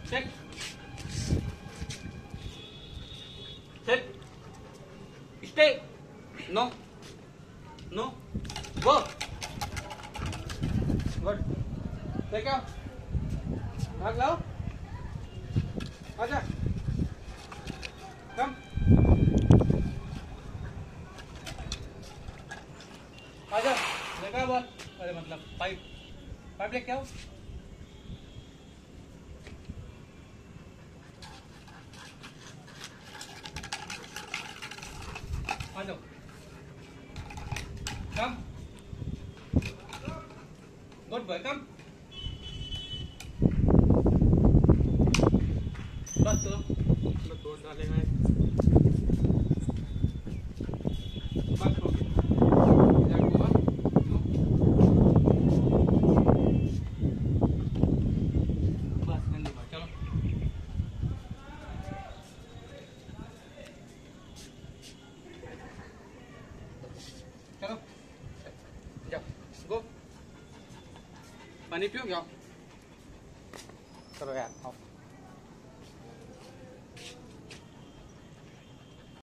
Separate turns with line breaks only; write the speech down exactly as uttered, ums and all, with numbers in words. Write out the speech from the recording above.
Sit. Sit. Stay. No. No. Go. Good. Take out. भाग लाओ. आजा. Come. आजा. लेकर बॉल. अरे मतलब पाइप. पाइप लेके आओ. आ जाओ. Come. Good boy. Come. बस तो मैं तोड़ डालेगा. बस हो गया. बस नहीं हुआ. चलो. चलो. जाओ. गो. पानी पियो. जाओ. चलो यार. आओ.